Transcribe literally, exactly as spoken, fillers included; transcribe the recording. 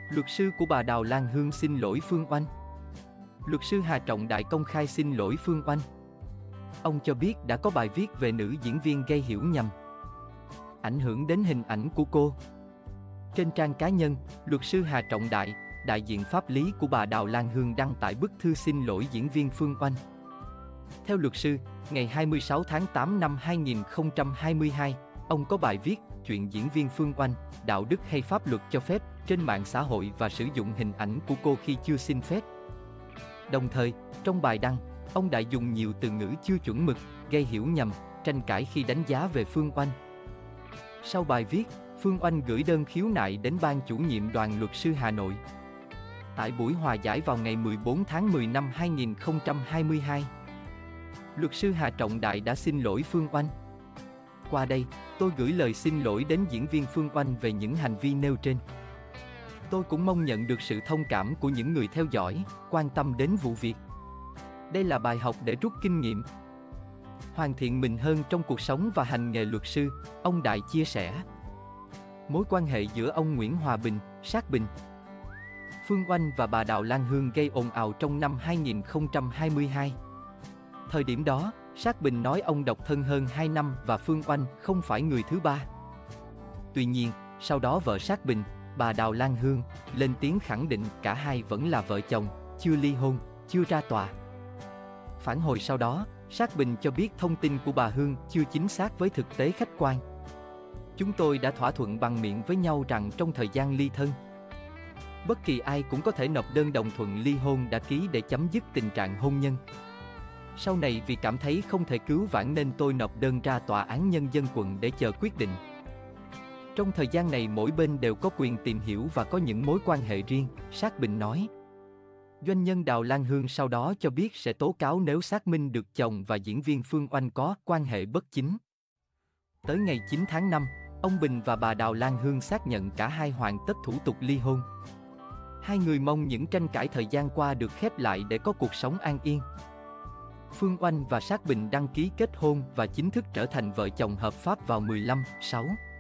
Luật sư của bà Đào Lan Hương xin lỗi Phương Oanh. Luật sư Hà Trọng Đại công khai xin lỗi Phương Oanh. Ông cho biết đã có bài viết về nữ diễn viên gây hiểu nhầm, ảnh hưởng đến hình ảnh của cô. Trên trang cá nhân, luật sư Hà Trọng Đại, đại diện pháp lý của bà Đào Lan Hương đăng tải bức thư xin lỗi diễn viên Phương Oanh. Theo luật sư, ngày hai mươi sáu tháng tám năm hai nghìn không trăm hai mươi hai, ông có bài viết chuyện diễn viên Phương Oanh, đạo đức hay pháp luật cho phép trên mạng xã hội và sử dụng hình ảnh của cô khi chưa xin phép. Đồng thời, trong bài đăng, ông đã dùng nhiều từ ngữ chưa chuẩn mực, gây hiểu nhầm, tranh cãi khi đánh giá về Phương Oanh. Sau bài viết, Phương Oanh gửi đơn khiếu nại đến ban chủ nhiệm Đoàn luật sư Hà Nội. Tại buổi hòa giải vào ngày mười bốn tháng mười năm hai nghìn không trăm hai mươi hai, luật sư Hà Trọng Đại đã xin lỗi Phương Oanh. Qua đây, tôi gửi lời xin lỗi đến diễn viên Phương Oanh về những hành vi nêu trên. Tôi cũng mong nhận được sự thông cảm của những người theo dõi, quan tâm đến vụ việc. Đây là bài học để rút kinh nghiệm, hoàn thiện mình hơn trong cuộc sống và hành nghề luật sư, ông Đại chia sẻ. Mối quan hệ giữa ông Nguyễn Hòa Bình, Sát Bình, Phương Oanh và bà Đào Lan Hương gây ồn ào trong năm hai nghìn không trăm hai mươi hai. Thời điểm đó, Sát Bình nói ông độc thân hơn hai năm và Phương Oanh không phải người thứ ba. Tuy nhiên, sau đó vợ Sát Bình, bà Đào Lan Hương, lên tiếng khẳng định cả hai vẫn là vợ chồng, chưa ly hôn, chưa ra tòa. Phản hồi sau đó, Sát Bình cho biết thông tin của bà Hương chưa chính xác với thực tế khách quan. Chúng tôi đã thỏa thuận bằng miệng với nhau rằng trong thời gian ly thân, bất kỳ ai cũng có thể nộp đơn đồng thuận ly hôn đã ký để chấm dứt tình trạng hôn nhân. Sau này vì cảm thấy không thể cứu vãn nên tôi nộp đơn ra Tòa án Nhân dân quận để chờ quyết định. Trong thời gian này mỗi bên đều có quyền tìm hiểu và có những mối quan hệ riêng, Sát Bình nói. Doanh nhân Đào Lan Hương sau đó cho biết sẽ tố cáo nếu xác minh được chồng và diễn viên Phương Oanh có quan hệ bất chính. Tới ngày chín tháng năm, ông Bình và bà Đào Lan Hương xác nhận cả hai hoàn tất thủ tục ly hôn. Hai người mong những tranh cãi thời gian qua được khép lại để có cuộc sống an yên. Phương Oanh và Sát Bình đăng ký kết hôn và chính thức trở thành vợ chồng hợp pháp vào mười lăm tháng sáu.